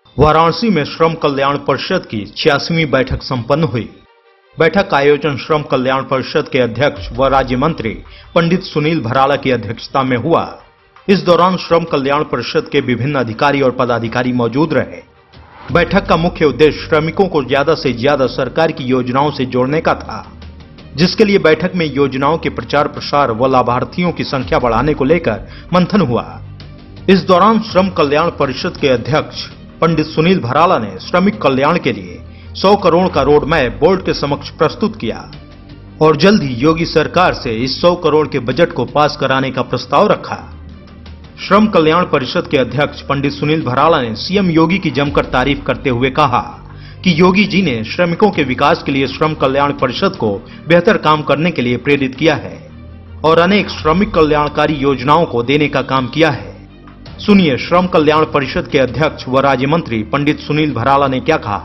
वाराणसी में श्रम कल्याण परिषद की 86वीं बैठक संपन्न हुई। बैठक का आयोजन श्रम कल्याण परिषद के अध्यक्ष व राज्य मंत्री पंडित सुनील भराला की अध्यक्षता में हुआ। इस दौरान श्रम कल्याण परिषद के विभिन्न अधिकारी और पदाधिकारी मौजूद रहे। बैठक का मुख्य उद्देश्य श्रमिकों को ज्यादा से ज्यादा सरकार की योजनाओं से जोड़ने का था, जिसके लिए बैठक में योजनाओं के प्रचार प्रसार व लाभार्थियों की संख्या बढ़ाने को लेकर मंथन हुआ। इस दौरान श्रम कल्याण परिषद के अध्यक्ष पंडित सुनील भराला ने श्रमिक कल्याण के लिए 100 करोड़ का रोड मैप बोर्ड के समक्ष प्रस्तुत किया और जल्द ही योगी सरकार से इस 100 करोड़ के बजट को पास कराने का प्रस्ताव रखा। श्रम कल्याण परिषद के अध्यक्ष पंडित सुनील भराला ने सीएम योगी की जमकर तारीफ करते हुए कहा कि योगी जी ने श्रमिकों के विकास के लिए श्रम कल्याण परिषद को बेहतर काम करने के लिए प्रेरित किया है और अनेक श्रमिक कल्याणकारी योजनाओं को देने का काम किया है। सुनिए श्रम कल्याण परिषद के अध्यक्ष व राज्य मंत्री पंडित सुनील भराला ने क्या कहा।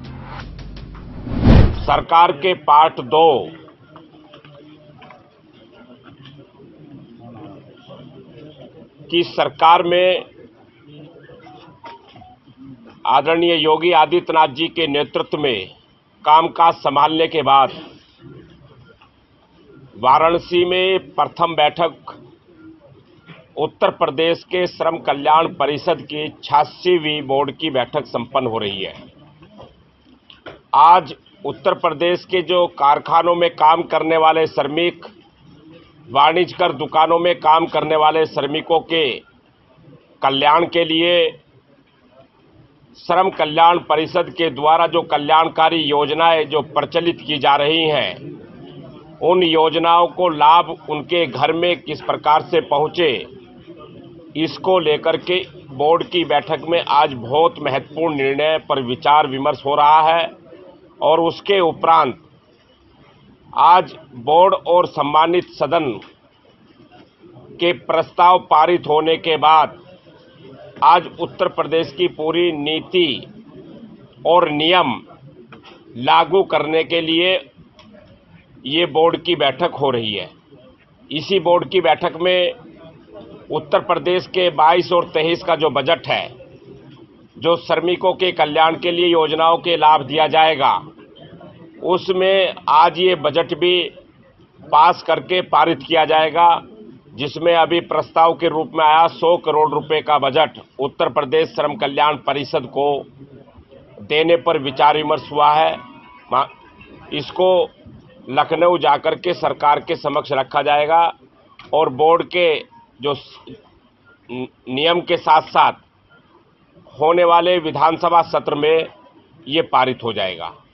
सरकार के पार्ट 2 की सरकार में आदरणीय योगी आदित्यनाथ जी के नेतृत्व में कामकाज संभालने के बाद वाराणसी में प्रथम बैठक उत्तर प्रदेश के श्रम कल्याण परिषद की 86वीं बोर्ड की बैठक संपन्न हो रही है। आज उत्तर प्रदेश के जो कारखानों में काम करने वाले श्रमिक, वाणिज्यकर दुकानों में काम करने वाले श्रमिकों के कल्याण के लिए श्रम कल्याण परिषद के द्वारा जो कल्याणकारी योजनाएं जो प्रचलित की जा रही हैं, उन योजनाओं को लाभ उनके घर में किस प्रकार से पहुंचे, इसको लेकर के बोर्ड की बैठक में आज बहुत महत्वपूर्ण निर्णय पर विचार विमर्श हो रहा है। और उसके उपरांत आज बोर्ड और सम्मानित सदन के प्रस्ताव पारित होने के बाद आज उत्तर प्रदेश की पूरी नीति और नियम लागू करने के लिए ये बोर्ड की बैठक हो रही है। इसी बोर्ड की बैठक में उत्तर प्रदेश के 22 और 23 का जो बजट है, जो श्रमिकों के कल्याण के लिए योजनाओं के लाभ दिया जाएगा, उसमें आज ये बजट भी पास करके पारित किया जाएगा, जिसमें अभी प्रस्ताव के रूप में आया 100 करोड़ रुपए का बजट उत्तर प्रदेश श्रम कल्याण परिषद को देने पर विचार विमर्श हुआ है। इसको लखनऊ जाकर के सरकार के समक्ष रखा जाएगा और बोर्ड के जो नियम के साथ साथ होने वाले विधानसभा सत्र में ये पारित हो जाएगा।